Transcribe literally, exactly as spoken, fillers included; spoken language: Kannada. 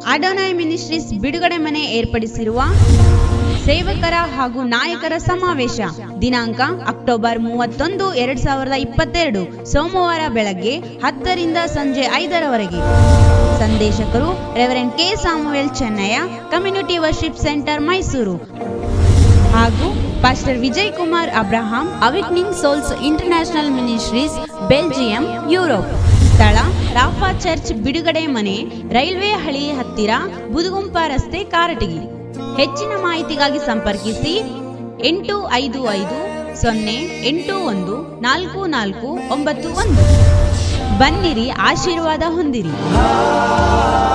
ಅಡೋನಾಯ್ ಮಿನಿಸ್ಟ್ರೀಸ್ ಬಿಡುಗಡೆ ಮನೆ ಏರ್ಪಡಿಸಿರುವ ಸೇವಕರ ಹಾಗೂ ನಾಯಕರ ಸಮಾವೇಶ ದಿನಾಂಕ ಅಕ್ಟೋಬರ್ ಮೂವತ್ತೊಂದು ಎರಡ್ ಸಾವಿರದ ಇಪ್ಪತ್ತೆರಡು ಸೋಮವಾರ ಬೆಳಗ್ಗೆ ಹತ್ತರಿಂದ ಸಂಜೆ ಐದರವರೆಗೆ. ಸಂದೇಶಕರು reverend K Samuel Chennaiah, community worship centre Mysuru, ಹಾಗೂ pastor Vijay Kumar Abraham, awakening souls international ministries, Belgium, Europe. ಸ್ಥಳ ರಾಫಾ ಚರ್ಚ್ ಬಿಡುಗಡೆ ಮನೆ, ರೈಲ್ವೆ ಹಳಿ ಹತ್ತಿರ, ಬುದುಗುಂಪ ರಸ್ತೆ, ಕಾರಟಗಿ. ಹೆಚ್ಚಿನ ಮಾಹಿತಿಗಾಗಿ ಸಂಪರ್ಕಿಸಿ ಎಂಟು ಐದು ಐದು ಸೊನ್ನೆ ಎಂಟು ಒಂದು ನಾಲ್ಕು ನಾಲ್ಕು ಒಂಬತ್ತು ಒಂದು. ಬನ್ನಿರಿ, ಆಶೀರ್ವಾದ ಹೊಂದಿರಿ.